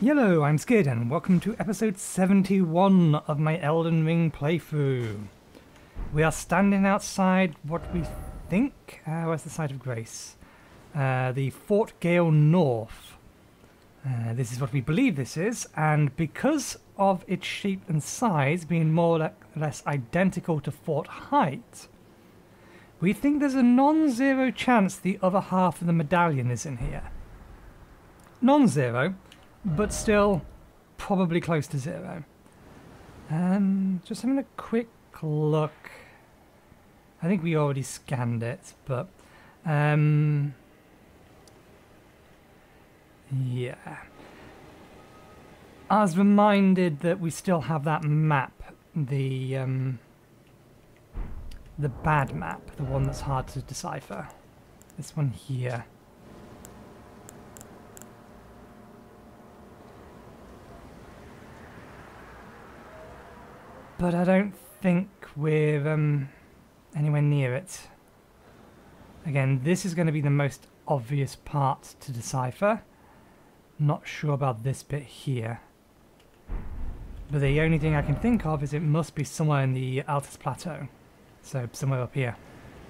Hello, I'm Skid and welcome to episode 71 of my Elden Ring playthrough. We are standing outside what we think, where's the site of grace? The Fort Gale North. This is what we believe this is, and because of its shape and size being more or less identical to Fort Height, we think there's a non-zero chance the other half of the medallion is in here. Non-zero, but still probably close to zero. Just having a quick look. I think we already scanned it, but yeah. I was reminded that we still have that map, the bad map, the one that's hard to decipher. This one here. But I don't think we're anywhere near it. Again, this is going to be the most obvious part to decipher. Not sure about this bit here. But the only thing I can think of is it must be somewhere in the Altus Plateau. So somewhere up here.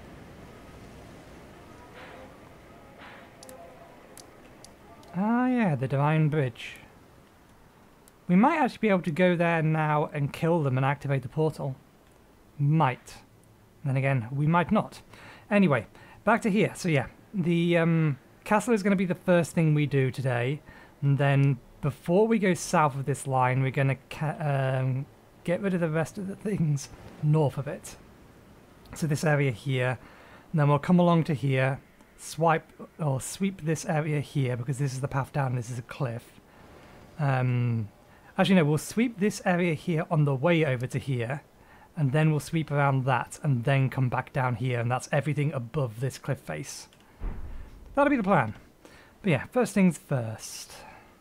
Ah yeah, the Divine Bridge. We might actually be able to go there now and kill them and activate the portal. Might. Then again, we might not. Anyway, back to here. So yeah, the castle is going to be the first thing we do today. And then before we go south of this line, we're going to get rid of the rest of the things north of it. So this area here. And then we'll come along to here, sweep this area here because this is the path down. This is a cliff. Actually, no, we'll sweep this area here on the way over to here, and then we'll sweep around that, and then come back down here, and that's everything above this cliff face. That'll be the plan. But yeah, first things first.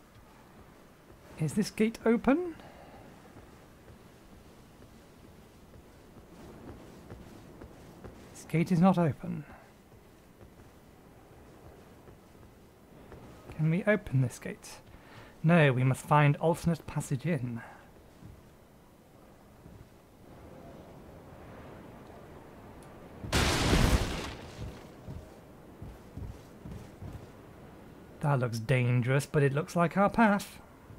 Is this gate open? This gate is not open. Can we open this gate? No, we must find alternate passage in. That looks dangerous, but it looks like our path.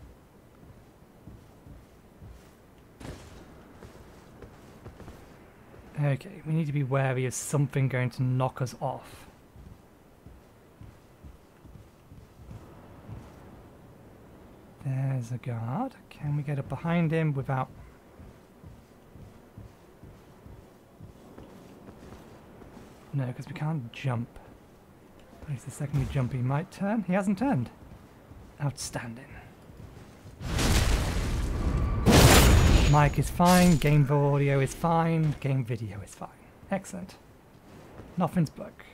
Okay, we need to be wary of something going to knock us off. There's a guard. Can we get up behind him without... No, because we can't jump. At least the second we jump he might turn. He hasn't turned. Outstanding. Mic is fine. Game audio is fine. Game video is fine. Excellent. Nothing's broke.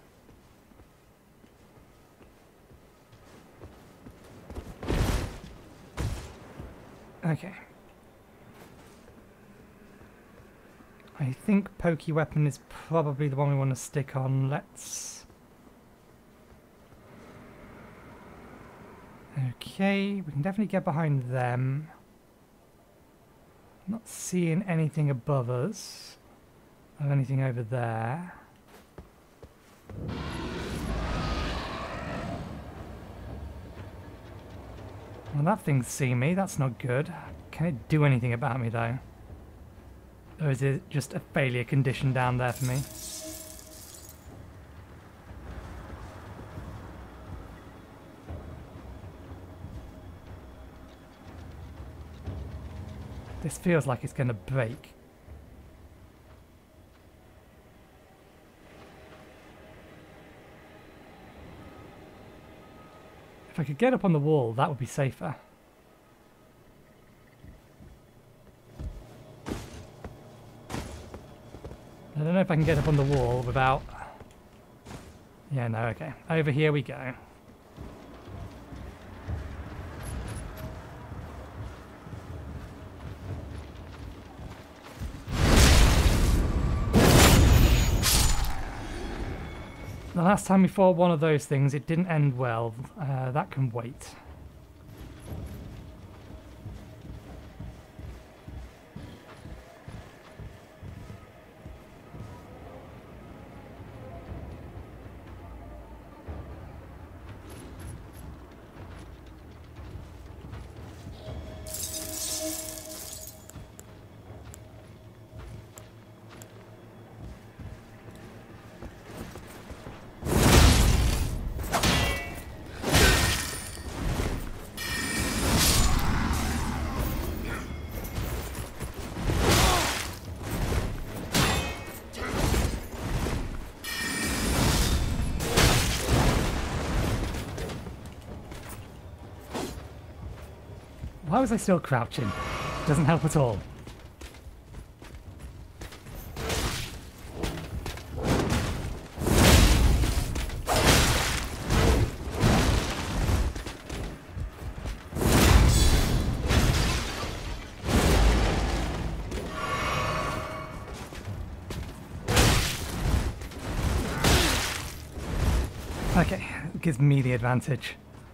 Okay. I think pokey weapon is probably the one we want to stick on. Let's... Okay, we can definitely get behind them. Not seeing anything above us. Or anything over there. Well, that thing's seen me. That's not good. Can it do anything about me, though? Or is it just a failure condition down there for me? This feels like it's going to break. If I could get up on the wall, that would be safer. I don't know if I can get up on the wall without... Yeah, no, okay. Over here we go. The last time we fought one of those things, it didn't end well. That can wait. Why was I still crouching? Doesn't help at all. Okay, it gives me the advantage.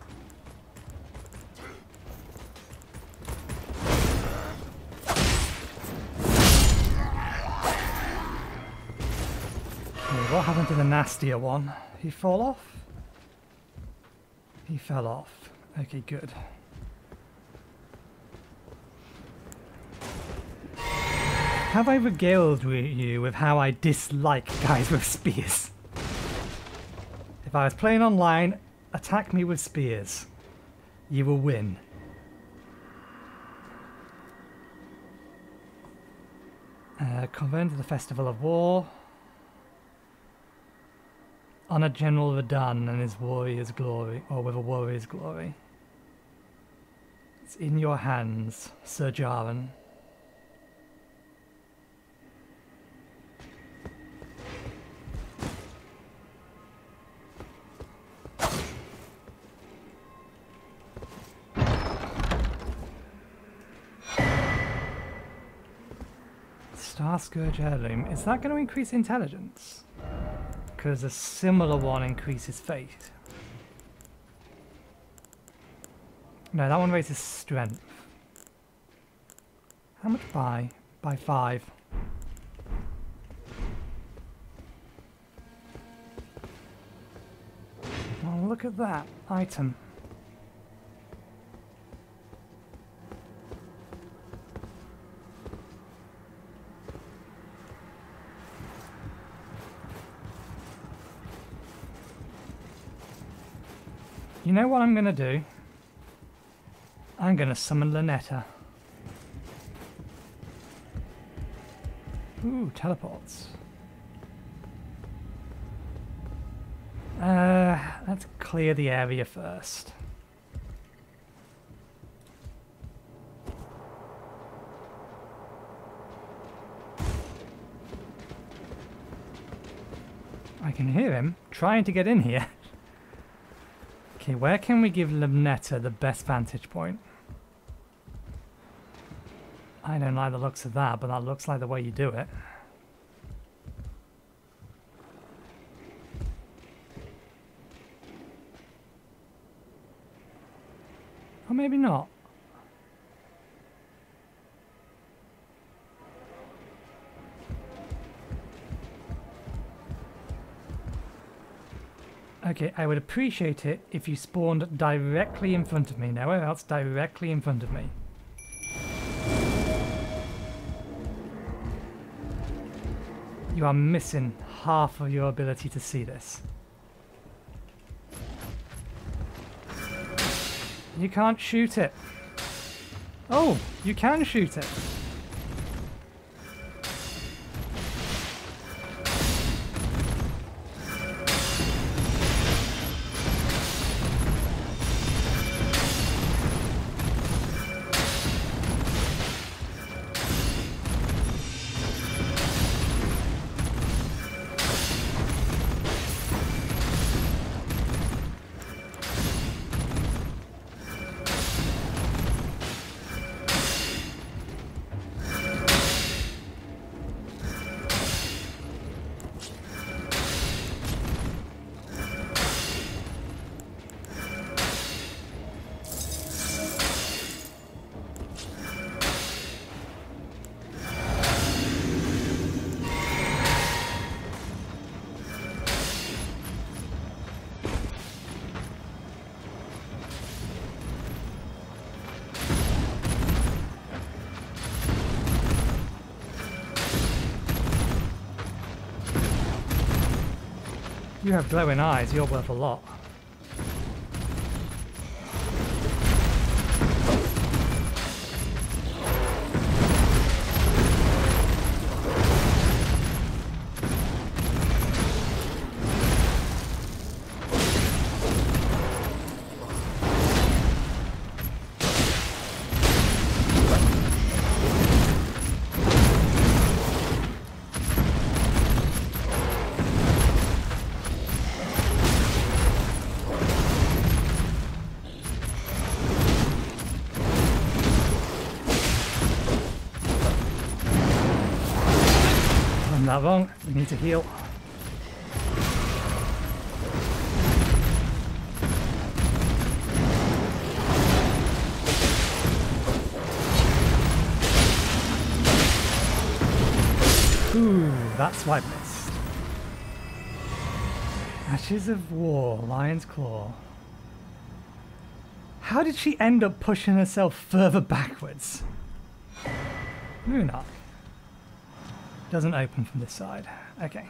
Okay, what happened to the nastier one? He fall off? He fell off. Okay, good. Have I regaled you with how I dislike guys with spears? If I was playing online, attack me with spears. You will win. Convert to the Festival of War. Honor General Radahn and his warrior's glory, or with a warrior's glory. It's in your hands, Sir Jaren. Star Scourge Heirloom. Is that going to increase intelligence? Because a similar one increases faith. No, that one raises strength. How much by? By 5. Oh, look at that item. You know what I'm going to do? I'm going to summon Lynetta. Ooh, teleports. Let's clear the area first. I can hear him trying to get in here. Okay, where can we give Lynetta the best vantage point? I don't like the looks of that, but that looks like the way you do it. Or maybe not. Okay, I would appreciate it if you spawned directly in front of me. Nowhere else, directly in front of me. You are missing half of your ability to see this. You can't shoot it. Oh, you can shoot it. You have glowing eyes, you're worth a lot. that wrong. We need to heal. Ooh, that's why I missed. Ashes of War, Lion's Claw. How did she end up pushing herself further backwards? Moonarch. Doesn't open from this side. Okay.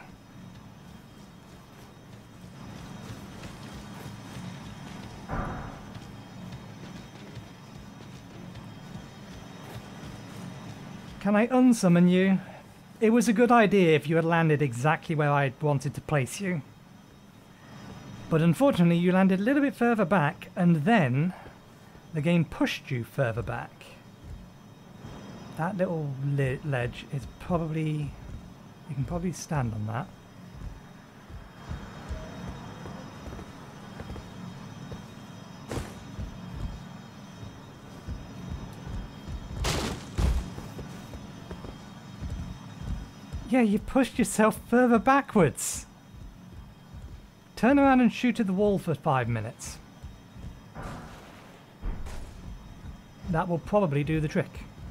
Can I unsummon you? It was a good idea if you had landed exactly where I wanted to place you. But unfortunately you landed a little bit further back and then the game pushed you further back. That little ledge is probably... You can probably stand on that. Yeah, you pushed yourself further backwards. Turn around and shoot at the wall for 5 minutes. That will probably do the trick.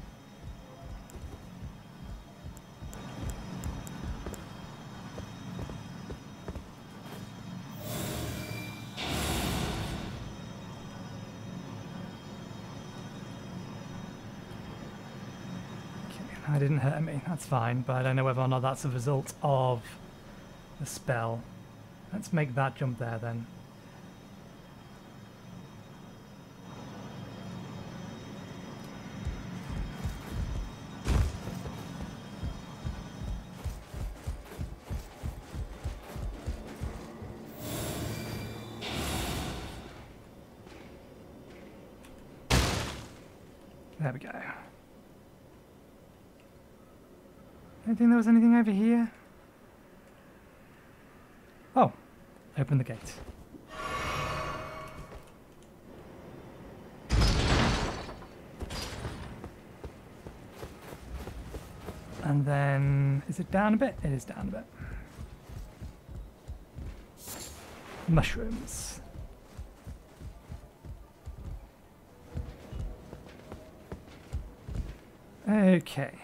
That didn't hurt me, that's fine, but I don't know whether or not that's a result of the spell. Let's make that jump there then. There we go. I don't think there was anything over here. Oh, open the gate. And then, is it down a bit? It is down a bit. Mushrooms. Okay.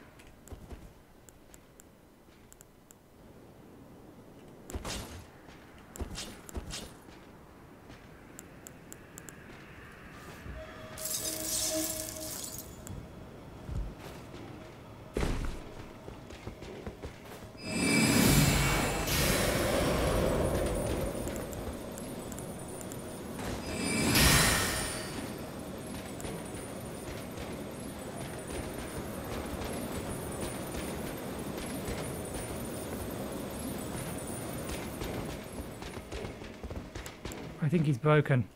I think he's broken.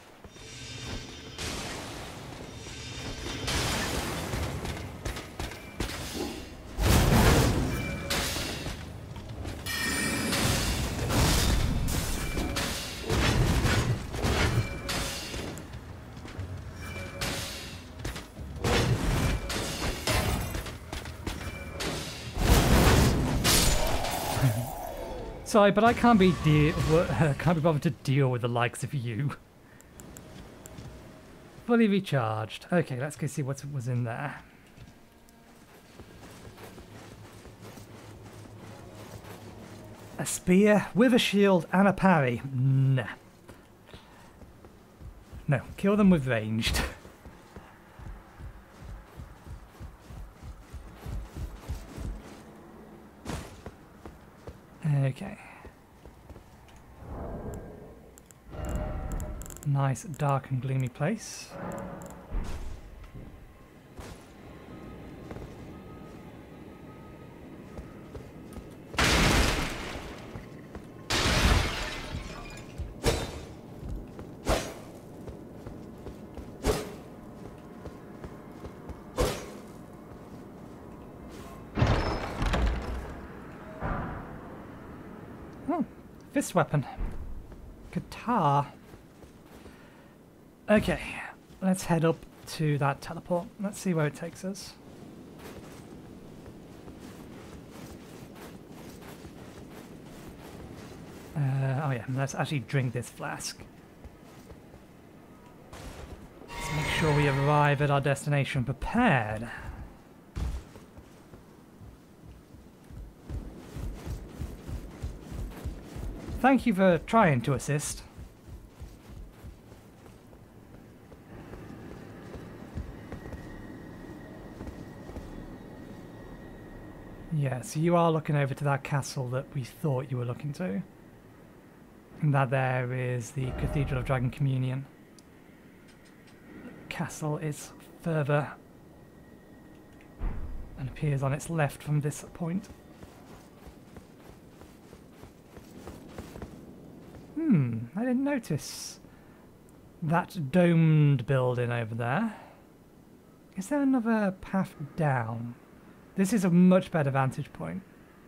Sorry, but I can't be bothered to deal with the likes of you. Fully recharged. Okay, let's go see what was in there. A spear with a shield and a parry. Nah. No, kill them with ranged. Okay. Nice dark and gloomy place. Oh, fist weapon. Guitar. Okay, let's head up to that teleport. Let's see where it takes us. Oh yeah, let's actually drink this flask. Let's make sure we arrive at our destination prepared. Thank you for trying to assist. Yeah, so you are looking over to that castle that we thought you were looking to. And that there is the Cathedral of Dragon Communion. The castle is further and appears on its left from this point. I didn't notice that domed building over there. Is there another path down? This is a much better vantage point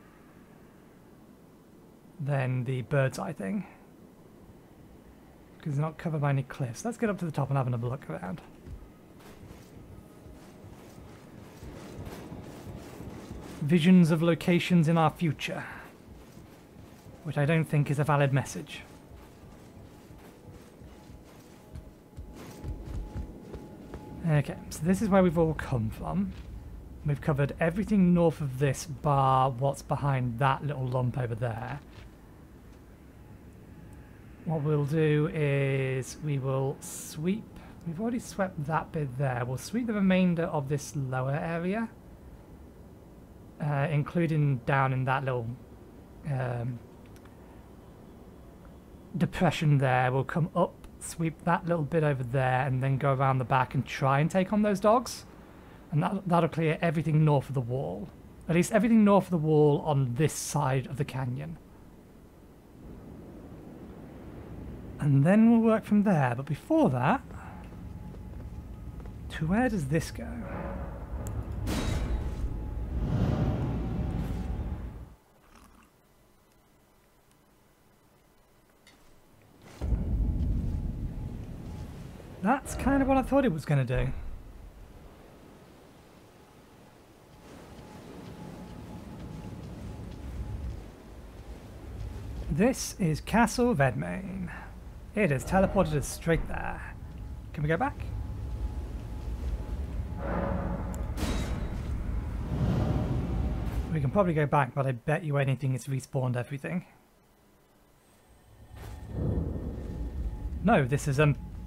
than the bird's eye thing, because it's not covered by any cliffs. Let's get up to the top and have another look around. Visions of locations in our future, which I don't think is a valid message. Okay, so this is where we've all come from. We've covered everything north of this bar, what's behind that little lump over there. What we'll do is we will sweep. We've already swept that bit there. We'll sweep the remainder of this lower area, including down in that little depression there. We'll come up, sweep that little bit over there, and then go around the back and try and take on those dogs. And that'll clear everything north of the wall. At least everything north of the wall on this side of the canyon. And then we'll work from there. But before that, to where does this go? That's kind of what I thought it was going to do. This is Castle Redmane. It has teleported us straight there. Can we go back? We can probably go back, but I bet you anything it's respawned everything. No, this is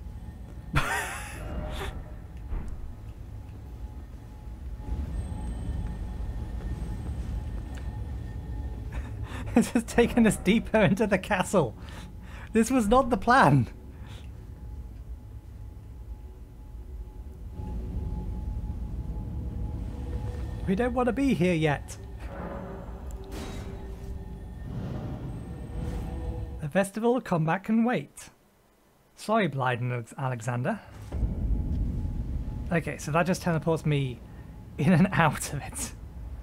This has taken us deeper into the castle. This was not the plan. We don't want to be here yet. The festival of combat can wait. Sorry, Blyden Alexander. Okay, so that just teleports me in and out of it.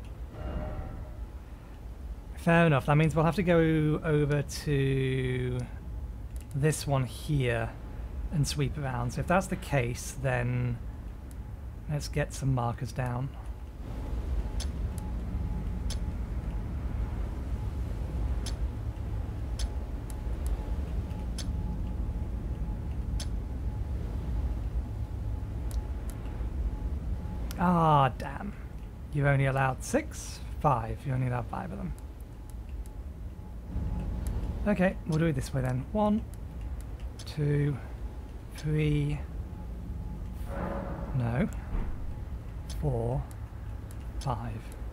Fair enough, that means we'll have to go over to this one here and sweep around. So if that's the case, then let's get some markers down. Ah, damn. You're only allowed 6? 5. You're only allowed 5 of them. Okay, we'll do it this way then. 1, 2, 3, no, 4, 5.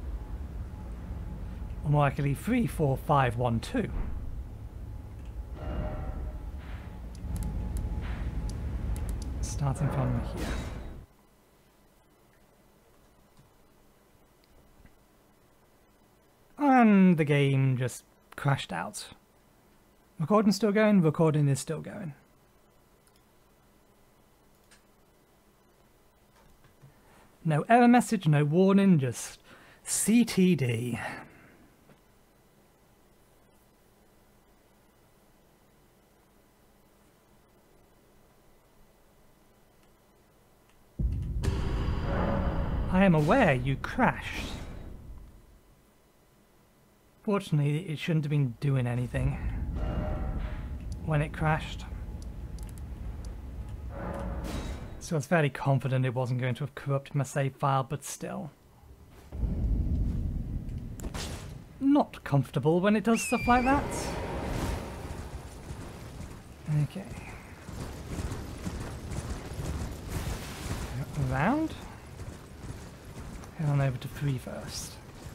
Or more likely 3, 4, 5, 1, 2. Starting from here. And the game just crashed out. Recording still going, recording is still going. No error message, no warning, just CTD. I am aware you crashed. Fortunately, it shouldn't have been doing anything. when it crashed. So I was fairly confident it wasn't going to have corrupted my save file, but still. Not comfortable when it does stuff like that. Okay. Around. Head on over to 3 first.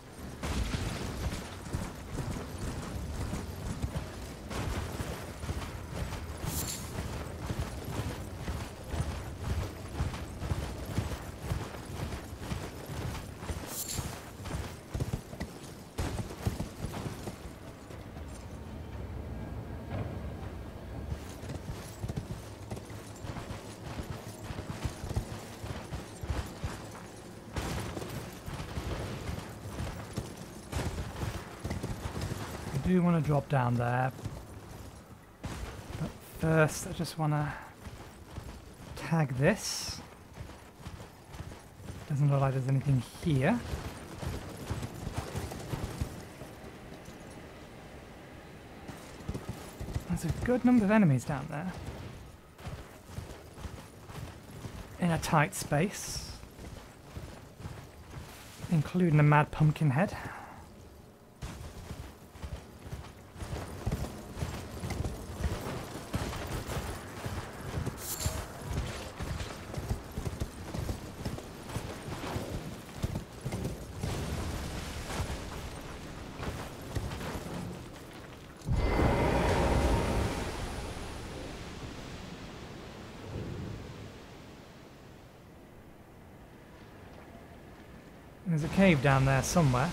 I do want to drop down there, but first I just want to tag this. Doesn't look like there's anything here. There's a good number of enemies down there in a tight space, including a mad pumpkin head. There's a cave down there somewhere.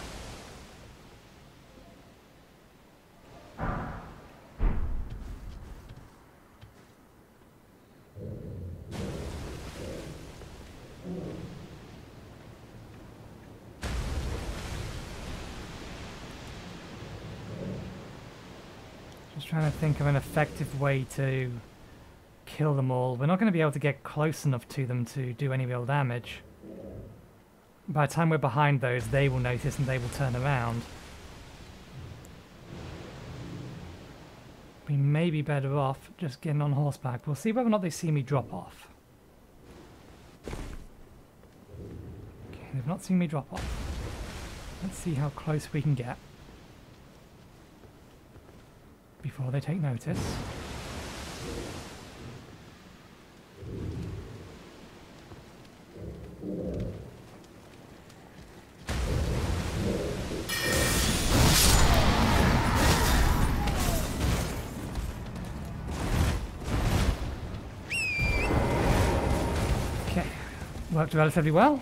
Just trying to think of an effective way to kill them all. We're not going to be able to get close enough to them to do any real damage. By the time we're behind those, they will notice and they will turn around. We may be better off just getting on horseback. We'll see whether or not they see me drop off. Okay, they've not seen me drop off. Let's see how close we can get before they take notice. Worked relatively well.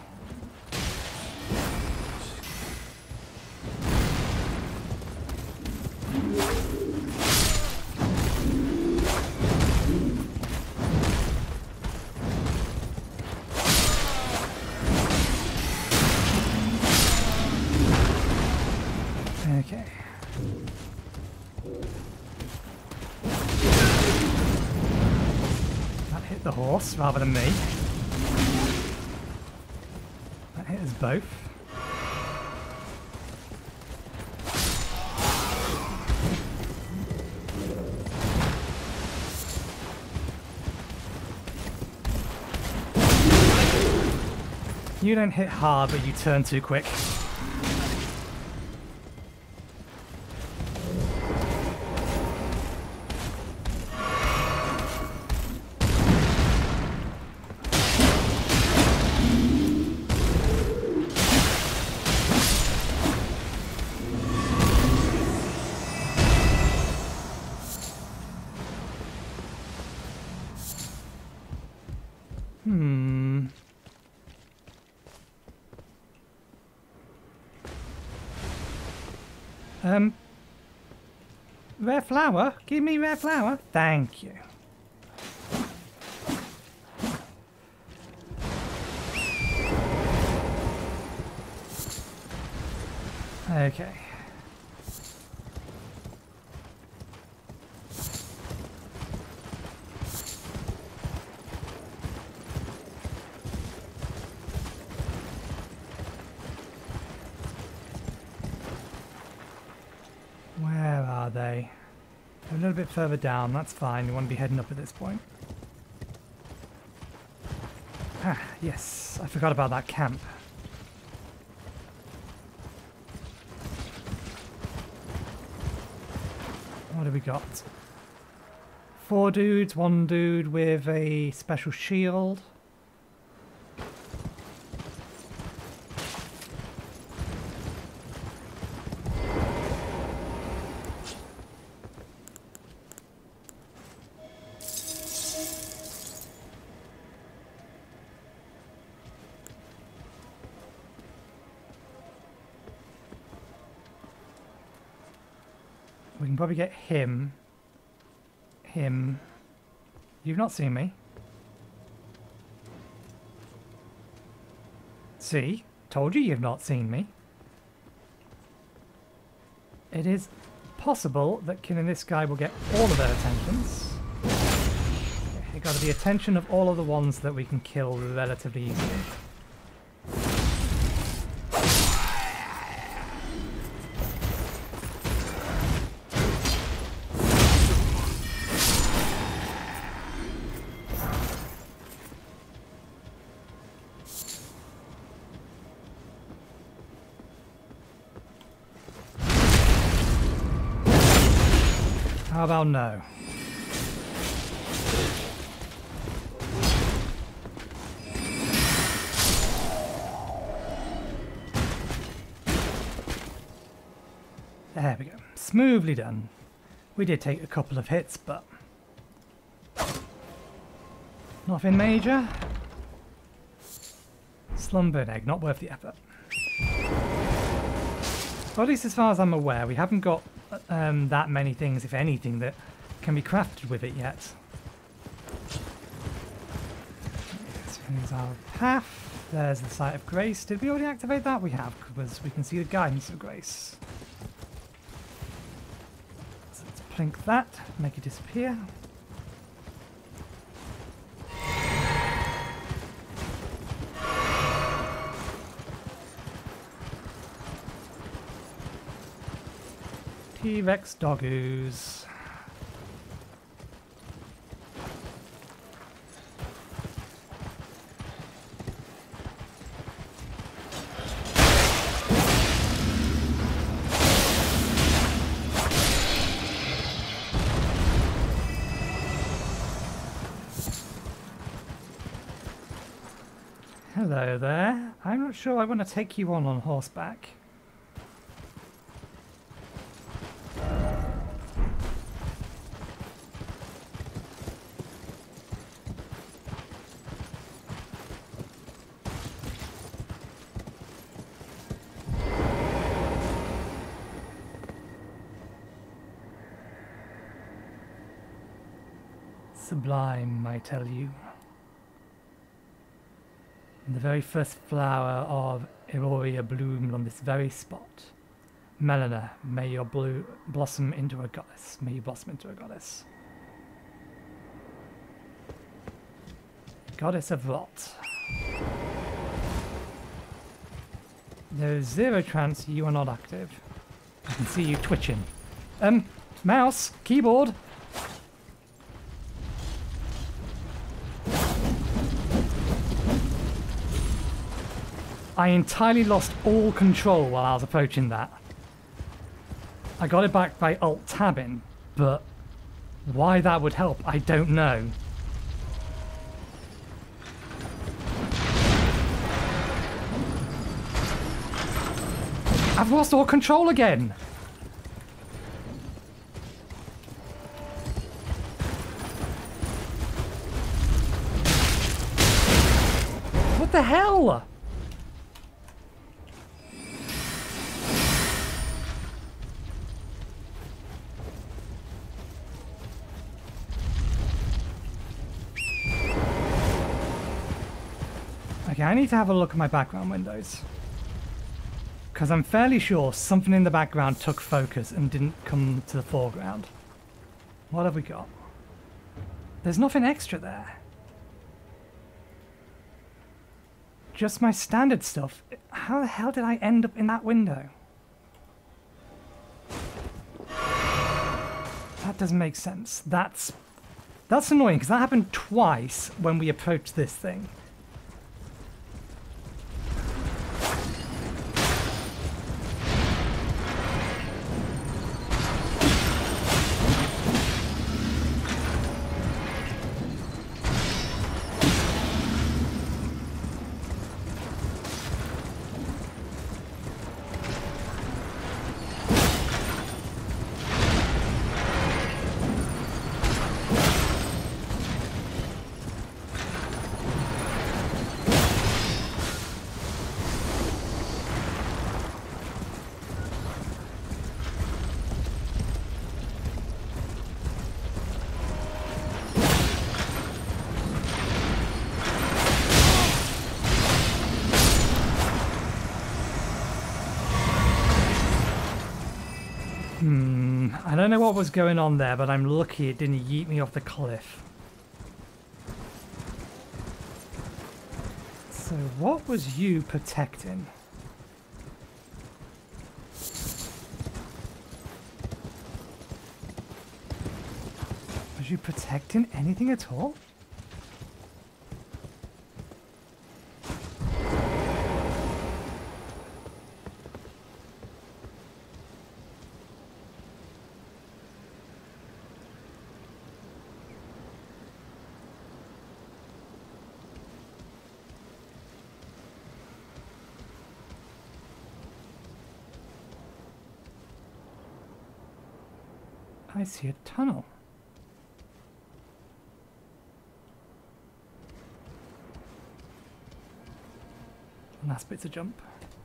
Okay. That hit the horse rather than me. Hit us both. You don't hit hard, but you turn too quick. Rare flower? Give me rare flower? Thank you. Okay. Where are they? A little bit further down, that's fine. You want to be heading up at this point. Ah, yes. I forgot about that camp. What have we got? 4 dudes, 1 dude with a special shield. We can probably get him. Him. You've not seen me. See? Told you you've not seen me. It is possible that killing this guy will get all of their attentions. It got the attention of all of the ones that we can kill relatively easily. How about no? There we go. Smoothly done. We did take a couple of hits, but nothing major. Slumber egg, not worth the effort. Or at least as far as I'm aware, we haven't got that many things, if anything, that can be crafted with it yet. So here's our path. There's the Site of Grace. Did we already activate that? We have, because we can see the Guidance of Grace. So let's plink that, make it disappear. T-Rex doggoos. Hello there. I'm not sure I want to take you on horseback. Sublime, I tell you. The very first flower of Eoria bloomed on this very spot. Melina, may your blossom into a goddess. May you blossom into a goddess. Goddess of rot. There is 0 chance you are not active. I can see you twitching. Mouse, keyboard. I entirely lost all control while I was approaching that. I got it back by alt-tabbing, but why that would help, I don't know. I've lost all control again! What the hell? Okay, I need to have a look at my background windows. Because I'm fairly sure something in the background took focus and didn't come to the foreground. What have we got? There's nothing extra there. Just my standard stuff. How the hell did I end up in that window? That doesn't make sense. That's annoying, because that happened twice when we approached this thing. I don't know what was going on there, but I'm lucky it didn't yeet me off the cliff. So what was you protecting? Was you protecting anything at all? I see a tunnel. Last bit's a jump.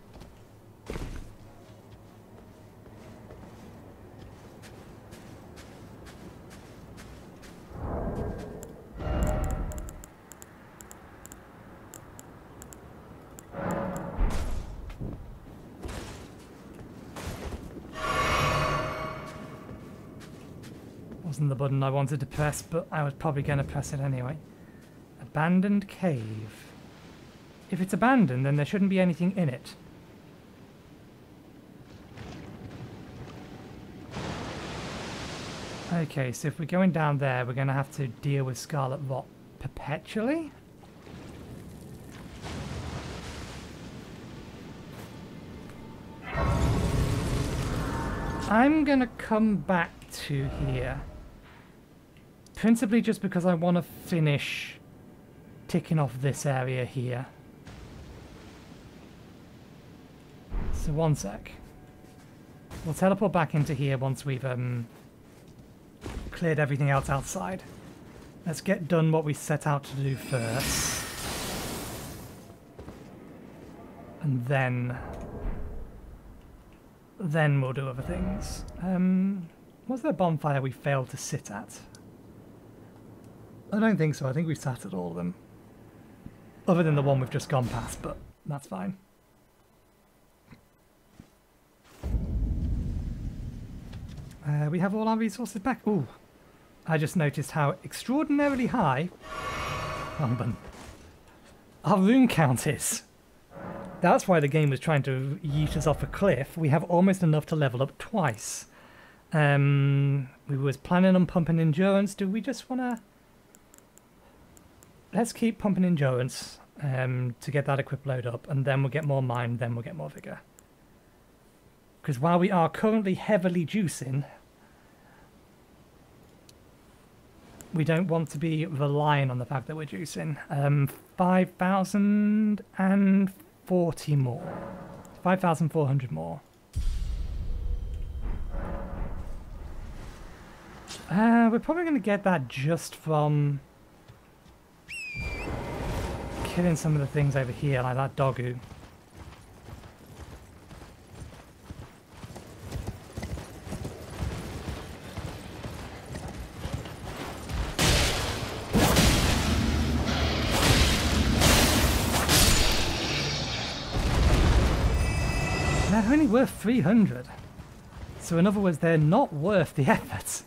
Wasn't the button I wanted to press, but I was probably going to press it anyway. Abandoned cave. If it's abandoned, then there shouldn't be anything in it. Okay, so if we're going down there, we're going to have to deal with Scarlet Rot perpetually? I'm going to come back to here. Principally just because I want to finish ticking off this area here. So one sec. We'll teleport back into here once we've cleared everything else outside. Let's get done what we set out to do first. And then we'll do other things. Was there a bonfire we failed to sit at? I don't think so. I think we sat at all of them. Other than the one we've just gone past, but that's fine. We have all our resources back. Ooh. I just noticed how extraordinarily high our rune count is. That's why the game was trying to yeet us off a cliff. We have almost enough to level up twice. We was planning on pumping endurance. Do we just want to... Let's keep pumping endurance to get that equip load up, and then we'll get more mind, then we'll get more vigor. Because while we are currently heavily juicing, we don't want to be relying on the fact that we're juicing. 5,040 more. 5,400 more. We're probably going to get that just from killing some of the things over here, like that doggo. They're only worth 300. So in other words, they're not worth the effort.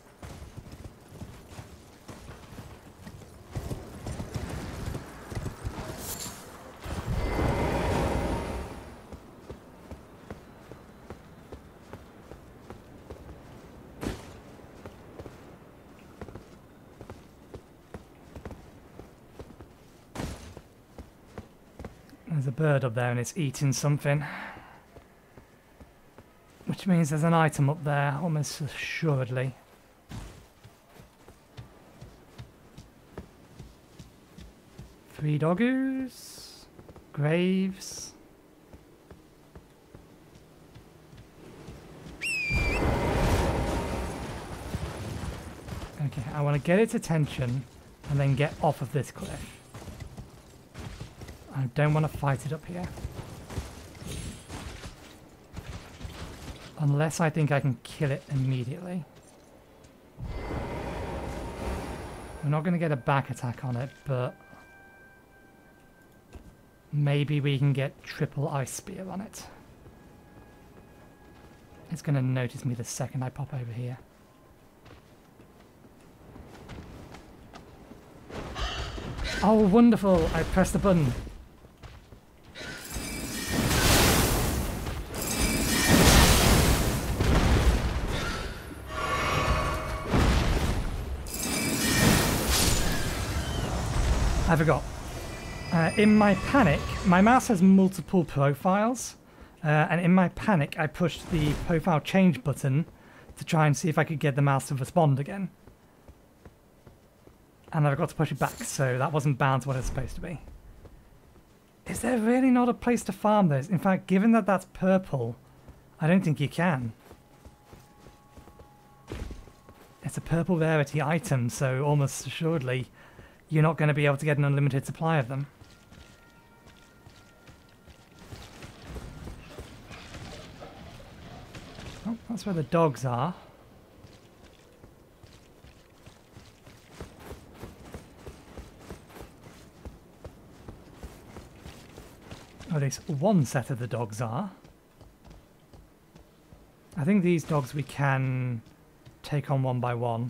There's a bird up there and it's eating something. Which means there's an item up there, almost assuredly. Three doggoos. Graves. Okay, I want to get its attention and then get off of this cliff. I don't want to fight it up here. Unless I think I can kill it immediately. We're not going to get a back attack on it, but maybe we can get triple ice spear on it. It's going to notice me the second I pop over here. Oh, wonderful! I pressed the button. I forgot. In my panic, my mouse has multiple profiles, and in my panic I pushed the profile change button to try and see if I could get the mouse to respond again. And I forgot to push it back, so that wasn't bound to what it's supposed to be. Is there really not a place to farm those? In fact, given that that's purple, I don't think you can. It's a purple rarity item, so almost assuredly you're not going to be able to get an unlimited supply of them. Oh, that's where the dogs are. Or at least one set of the dogs are. I think these dogs we can take on one by one.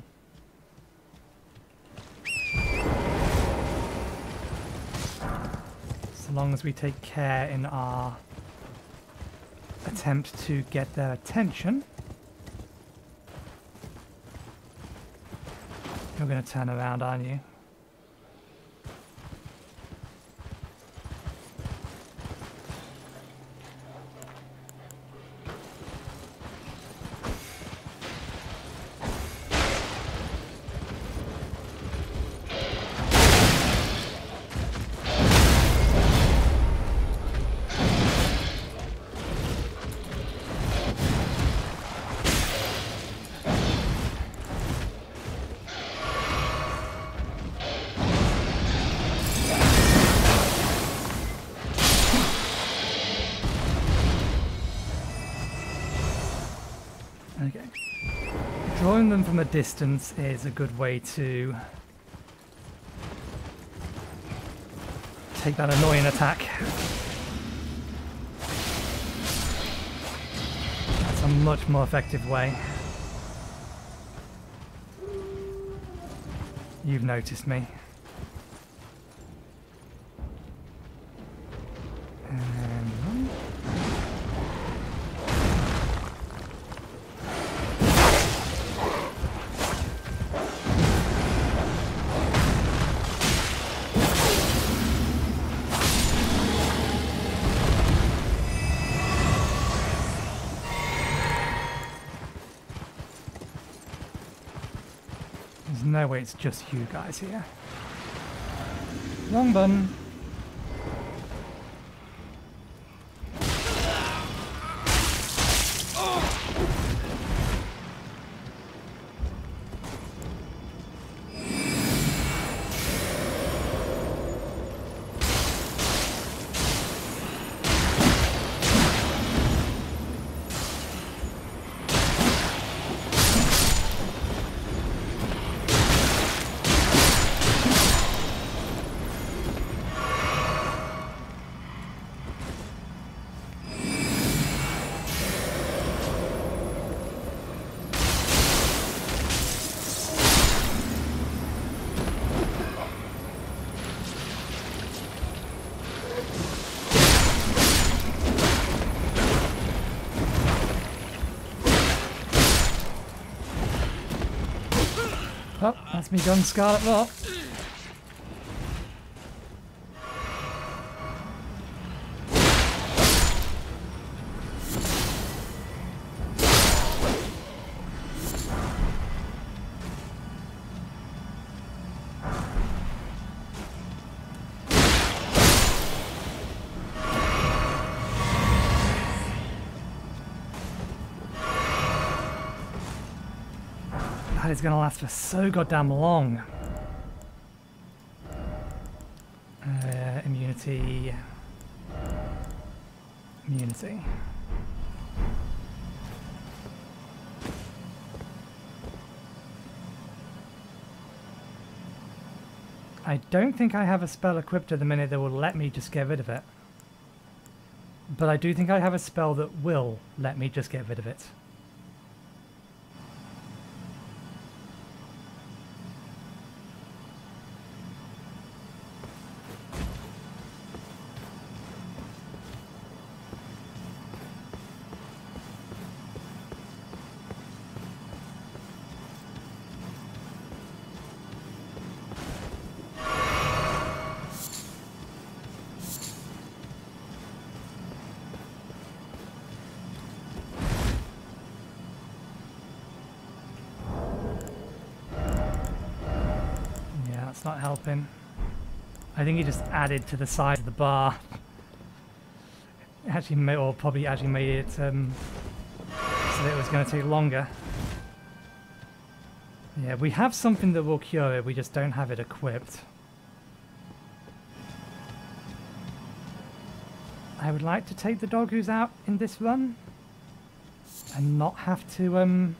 So long as we take care in our attempt to get their attention. You're going to turn around, aren't you? Okay. Drawing them from a distance is a good way to take that annoying attack. That's a much more effective way. You've noticed me. And there's no way it's just you guys here. Wrong button. Oh, that's me done, Scarlet Rot. God, it's gonna last for so goddamn long. Immunity. Immunity. I don't think I have a spell equipped at the minute that will let me just get rid of it. But I do think I have a spell that will let me just get rid of it. Not helping. I think he just added to the size of the bar. Actually made, or probably actually made it so that it was going to take longer. Yeah, we have something that will cure it, we just don't have it equipped. I would like to take the dog who's out in this run and not have to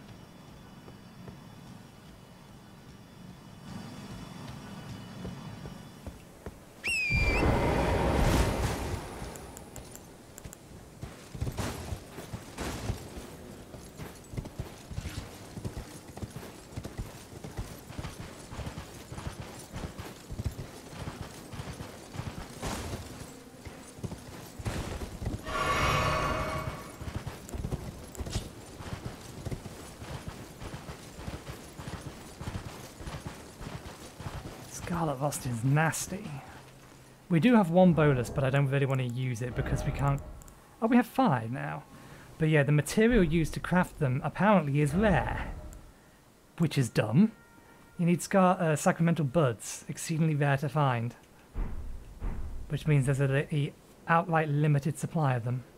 Scarlet Rust is nasty. We do have one bolus, but I don't really want to use it because we can't... Oh, we have 5 now. But yeah, the material used to craft them apparently is rare. Which is dumb. You need sacramental buds, exceedingly rare to find. Which means there's a outright limited supply of them.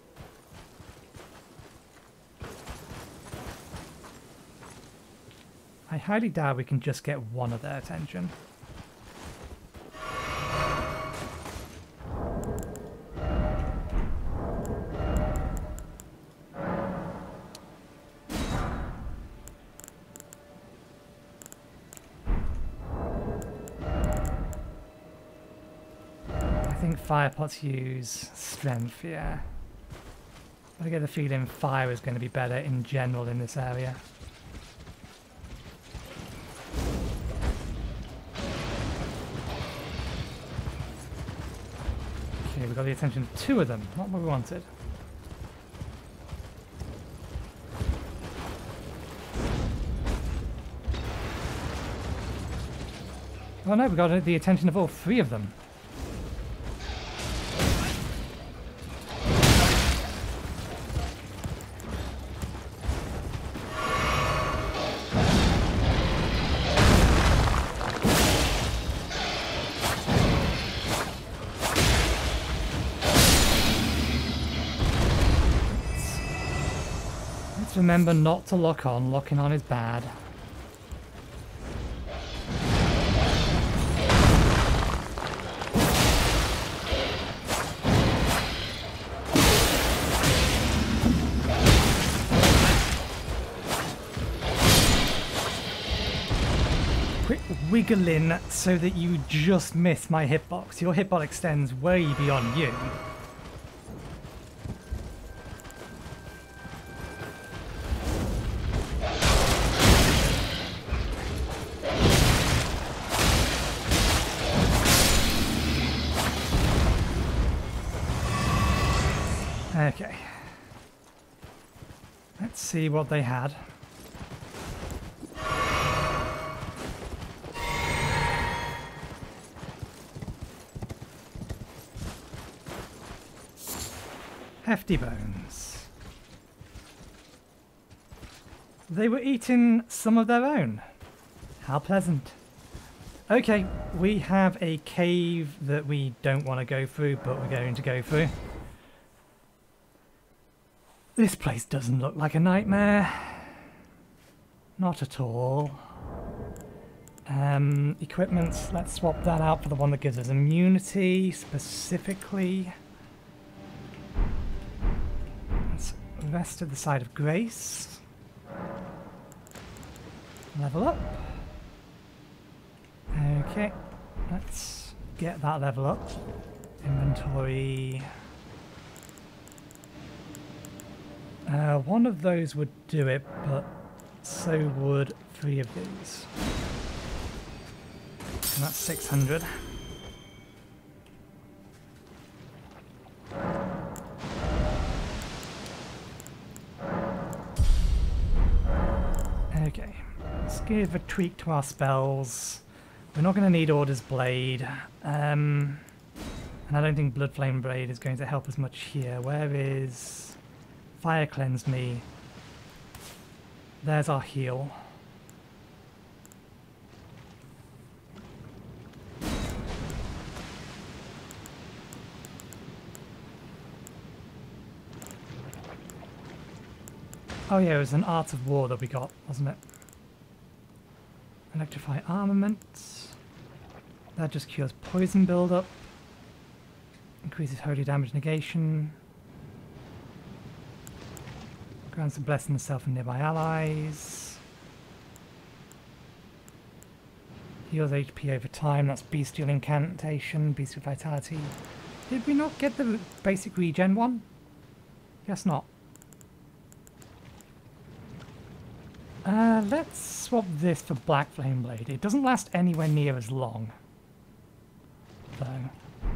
I highly doubt we can just get one of their attention. Fire pots use strength, yeah. I get the feeling fire is going to be better in general in this area. Okay, we got the attention of 2 of them, not what we wanted. Oh no, we got the attention of all 3 of them. Remember not to lock on. Locking on is bad. Quit wiggling so that you just miss my hitbox. Your hitbox extends way beyond you. Okay. Let's see what they had. Hefty bones. They were eating some of their own. How pleasant. Okay, we have a cave that we don't want to go through, but we're going to go through. This place doesn't look like a nightmare. Not at all. Equipment, let's swap that out for the one that gives us immunity, specifically. Let's rest at the side of Grace. Level up. Okay, let's get that level up. Inventory. One of those would do it, but so would 3 of these. And that's 600. Okay, let's give a tweak to our spells. We're not going to need Order's Blade, and I don't think Blood Flame Blade is going to help us much here. Where is Fire Cleanse Me? There's our heal. Oh yeah, it was an Art of War that we got, wasn't it? Electrify Armament. That just cures poison buildup. Increases holy damage negation. Grants a blessing to self and nearby allies. Heals HP over time, that's Bestial Incantation, Bestial Vitality. Did we not get the basic regen one? Guess not. Let's swap this for Black Flame Blade. It doesn't last anywhere near as long, though.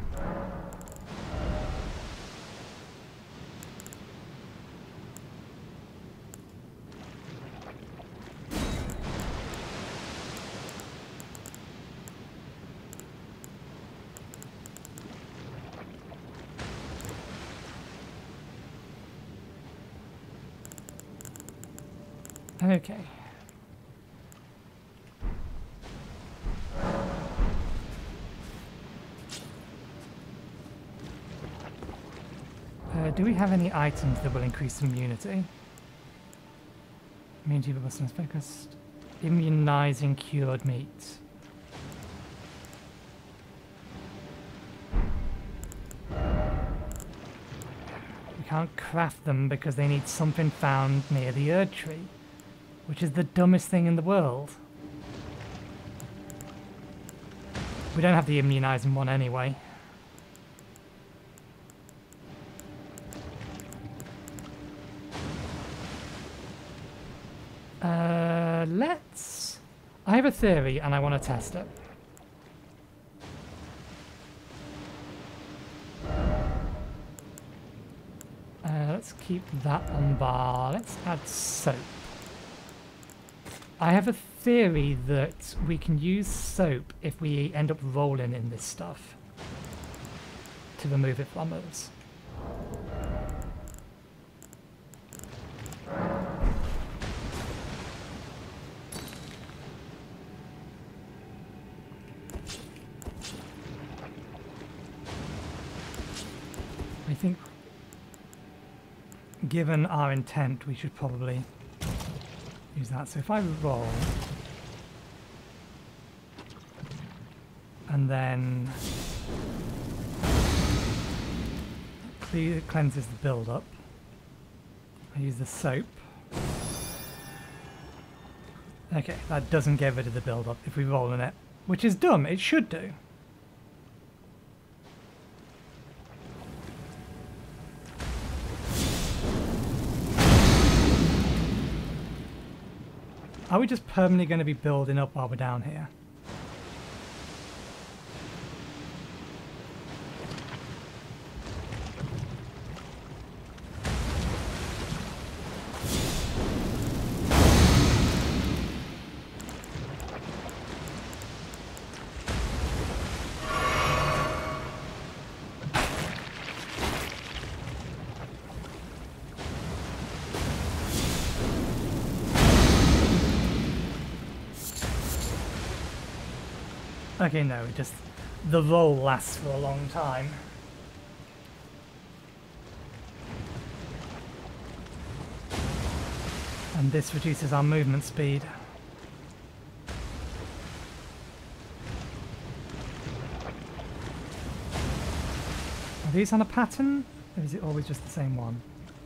Okay. Do we have any items that will increase immunity? Immunity but less focused. Immunizing cured meat. We can't craft them because they need something found near the Erd Tree, which is the dumbest thing in the world. We don't have the immunizing one anyway. I have a theory and I want to test it. Let's keep that on bar. Let's add soap. I have a theory that we can use soap if we end up rolling in this stuff to remove it from us. I think, given our intent, we should probably use that. So if I roll and then cleanses the build-up, I use the soap. Okay, that doesn't get rid of the build-up if we roll in it, which is dumb. It should do. Are we just permanently going to be building up while we're down here? Okay, no, just the roll lasts for a long time. And this reduces our movement speed. Are these on a pattern? Or is it always just the same one?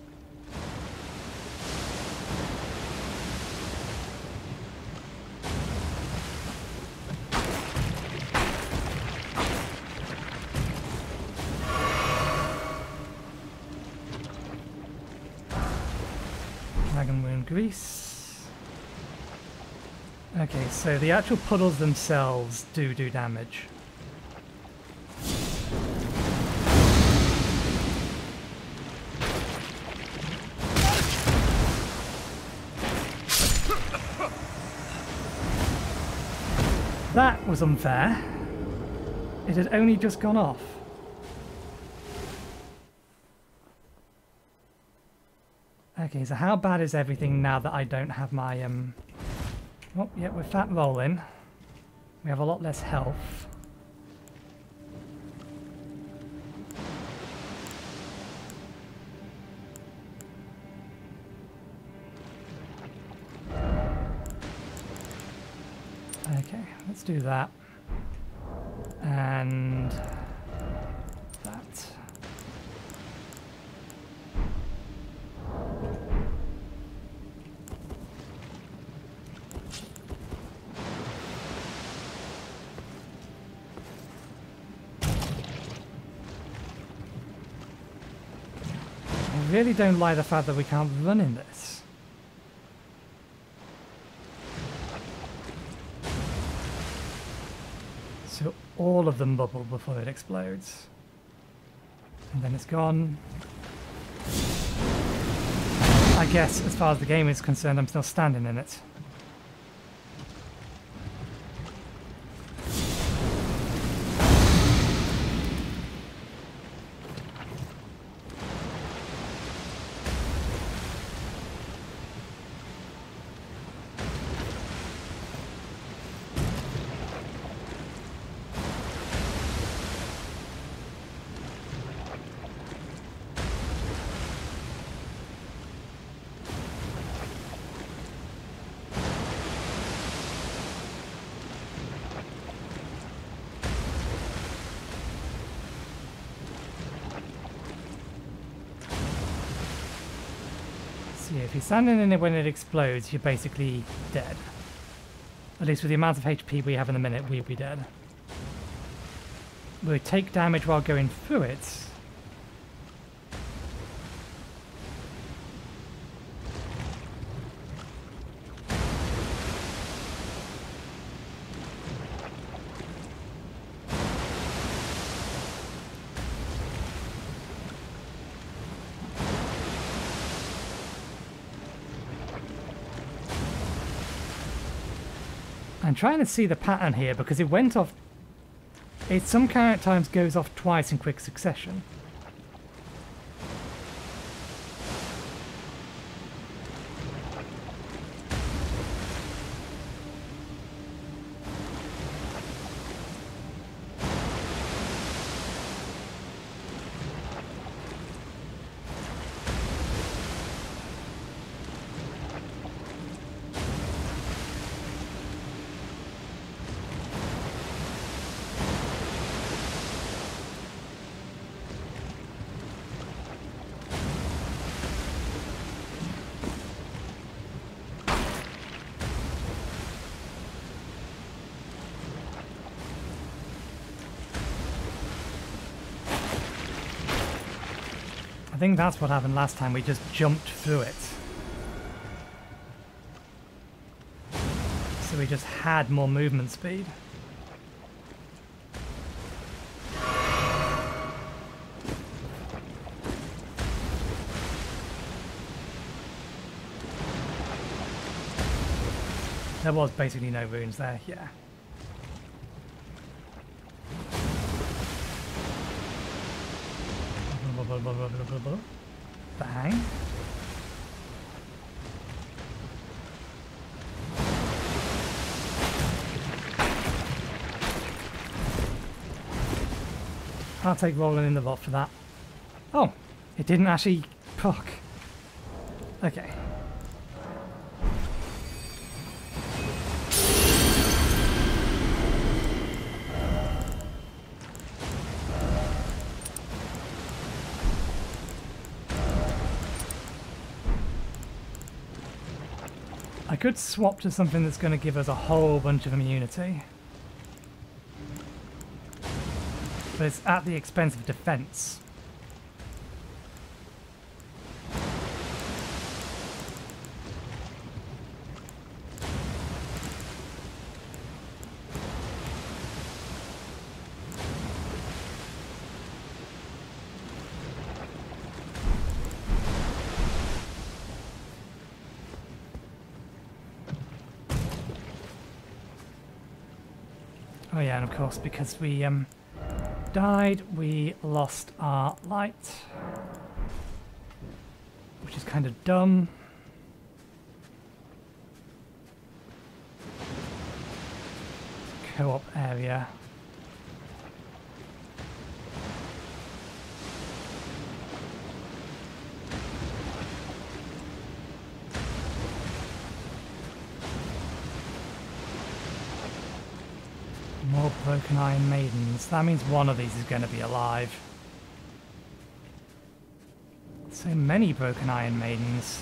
Dragon Wound Grease. Okay, so the actual puddles themselves do damage. That was unfair. It had only just gone off. Okay, so how bad is everything now that I don't have my oh, yeah, we're fat rolling. We have a lot less health. Okay, let's do that. And that. I really don't like the fact that we can't run in this. So all of them bubble before it explodes. And then it's gone. I guess, as far as the game is concerned, I'm still standing in it. So yeah, if you're standing in it when it explodes, you're basically dead. At least with the amount of HP we have in a minute, we'd be dead. We'll take damage while going through it. I'm trying to see the pattern here because it went off. It some kind of times goes off twice in quick succession. I think that's what happened last time, we just jumped through it. So we just had more movement speed. There was basically no runes there, yeah. Bang. I'll take rolling in the vault for that. Oh, it didn't actually proc. Okay. I could swap to something that's going to give us a whole bunch of immunity. But it's at the expense of defense. Oh yeah, and of course, because we died, we lost our light, which is kind of dumb. Co-op area. More Broken Iron Maidens. That means one of these is going to be alive. So many Broken Iron Maidens.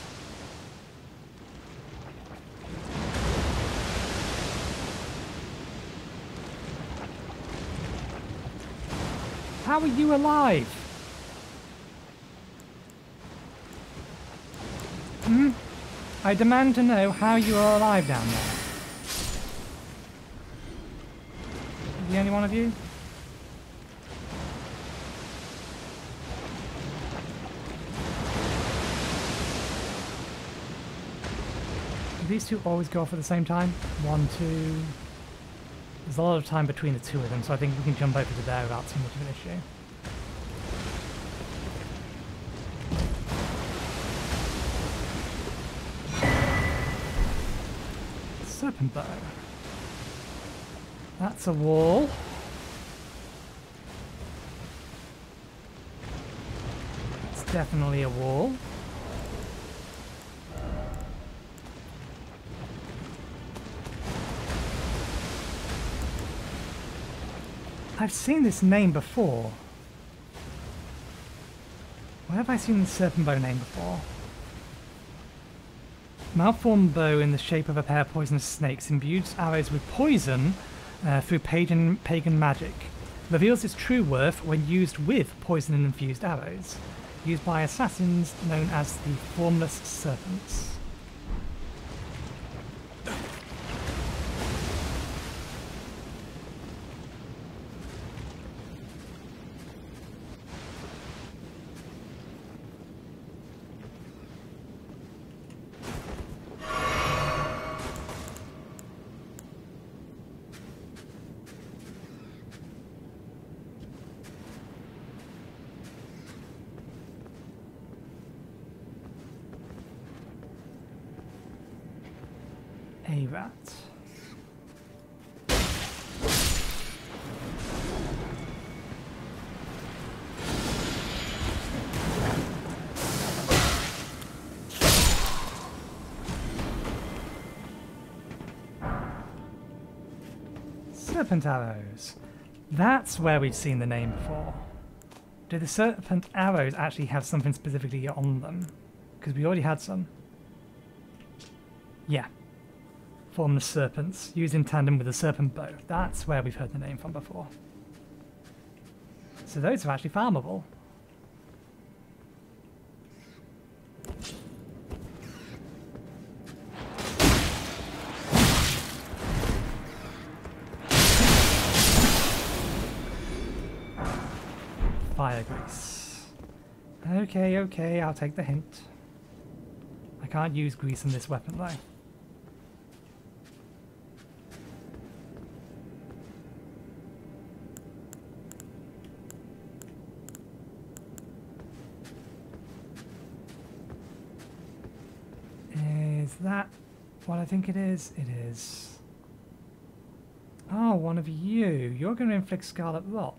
How are you alive? I demand to know how you are alive down there. The only one of you? Do these two always go off at the same time? 1, 2... There's a lot of time between the two of them, so I think we can jump over to there without too much of an issue. Serpent bow. That's a wall. It's definitely a wall. I've seen this name before. Where have I seen the serpent bow name before? Malformed bow in the shape of a pair of poisonous snakes imbues arrows with poison through pagan magic. Reveals its true worth when used with poison-infused arrows. Used by assassins known as the Formless Serpents. A rat. Serpent arrows. That's where we've seen the name before. Do the serpent arrows actually have something specifically on them? Because we already had some. Yeah. Formless serpents, used in tandem with the serpent bow. That's where we've heard the name from before. So those are actually farmable. Fire grease. Okay, okay, I'll take the hint. I can't use grease in this weapon though. Is that what I think it is? It is. Oh, one of you. You're going to inflict Scarlet Rot.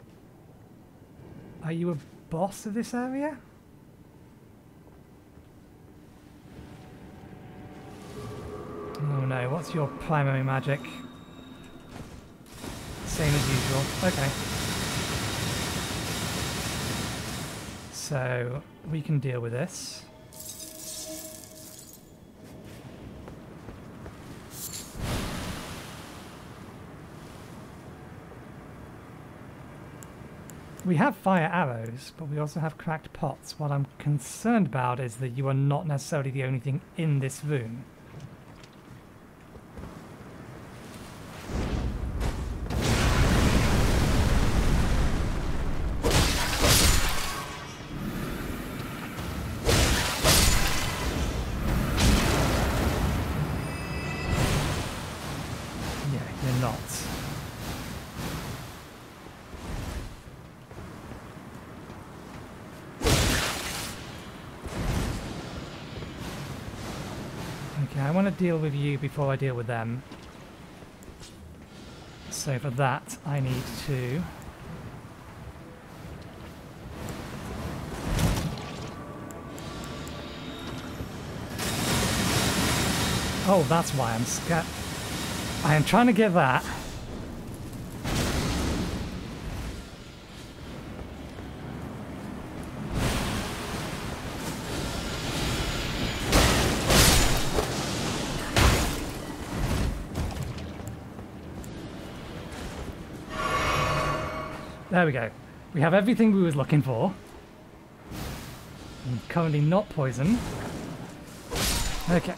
Are you a boss of this area? Oh no, what's your primary magic? Same as usual. Okay. So, we can deal with this. We have fire arrows, but we also have cracked pots. What I'm concerned about is that you are not necessarily the only thing in this room. Yeah, you're not. Okay, I want to deal with you before I deal with them. So for that, I need to... Oh, that's why I'm scared. I am trying to get that. There we go. We have everything we was looking for. I'm currently not poisoned. Okay.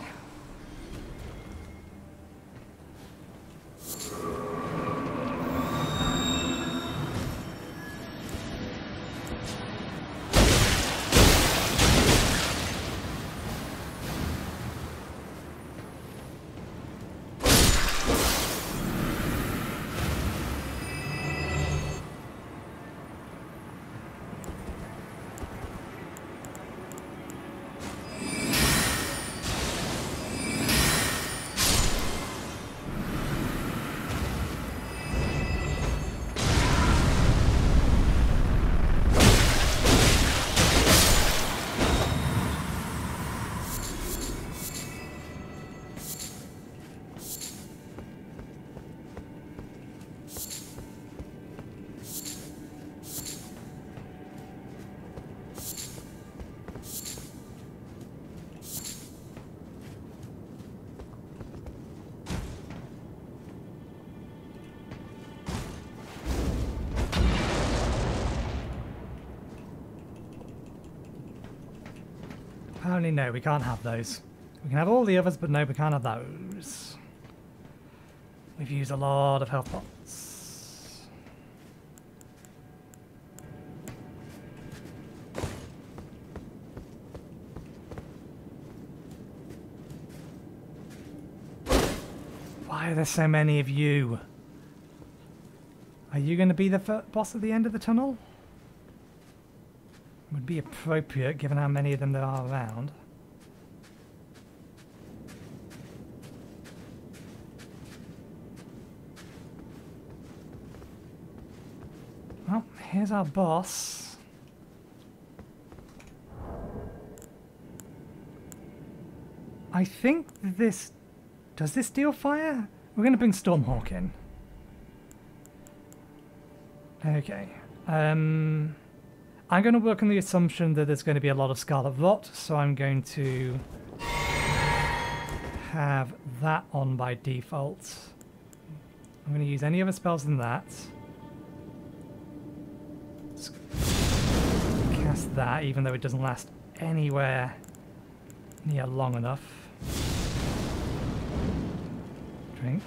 Apparently no, we can't have those. We can have all the others, but no, we can't have those. We've used a lot of health pots. Why are there so many of you? Are you going to be the boss at the end of the tunnel? Would be appropriate given how many of them there are around. Well, here's our boss. I think this... Does this deal fire? We're going to bring Stormhawk in. Okay. I'm going to work on the assumption that there's going to be a lot of Scarlet Rot, so I'm going to have that on by default. I'm going to use any other spells than that. Let's cast that, even though it doesn't last anywhere near long enough. Drink.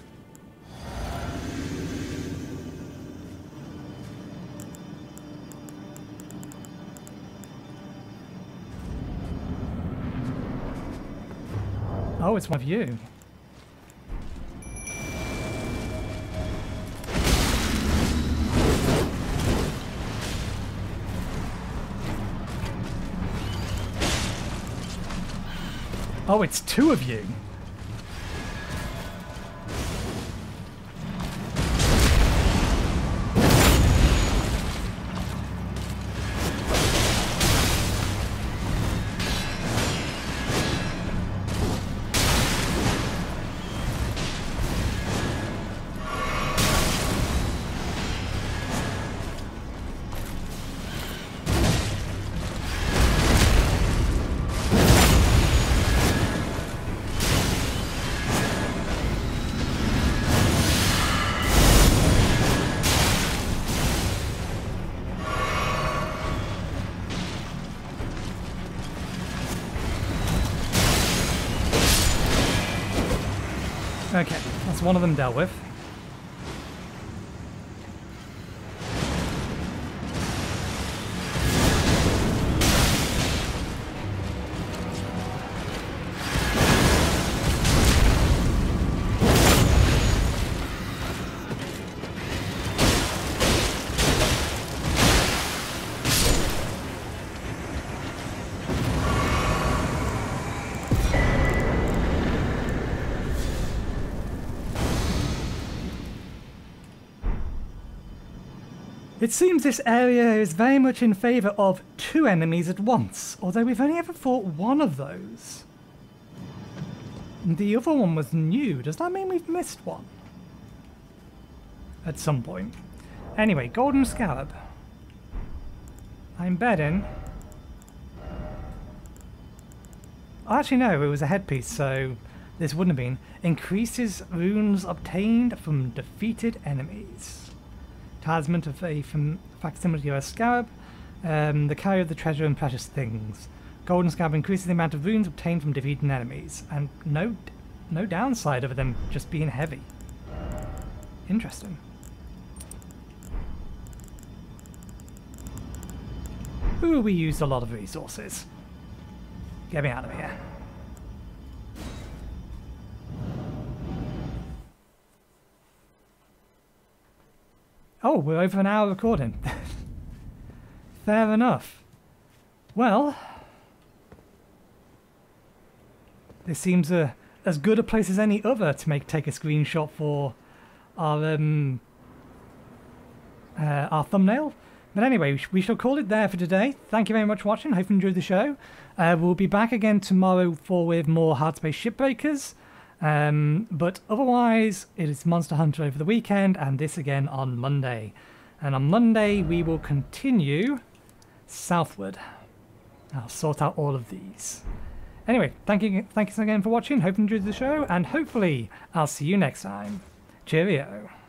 Oh, it's one of you. Oh, it's two of you. Okay, that's one of them dealt with. It seems this area is very much in favour of 2 enemies at once, although we've only ever fought one of those. The other one was new. Does that mean we've missed one? At some point. Anyway, Golden Scarab. I'm betting... Actually no, it was a headpiece, so this wouldn't have been. Increases runes obtained from defeated enemies. Talisman of a facsimile of a scarab. The carrier of the treasure and precious things. Golden Scarab increases the amount of runes obtained from defeated enemies. And no downside other than just being heavy. Interesting. Ooh, we used a lot of resources. Get me out of here. Oh, we're over an hour recording. Fair enough. Well, this seems as good a place as any other to take a screenshot for our thumbnail. But anyway, we shall call it there for today. Thank you very much for watching. Hope you enjoyed the show. We'll be back again tomorrow with more Hard Space Shipbreakers. But otherwise, it is Monster Hunter over the weekend, and this again on Monday. And on Monday, we will continue southward. I'll sort out all of these. Anyway, thank you again for watching. Hope you enjoyed the show, and hopefully, I'll see you next time. Cheerio.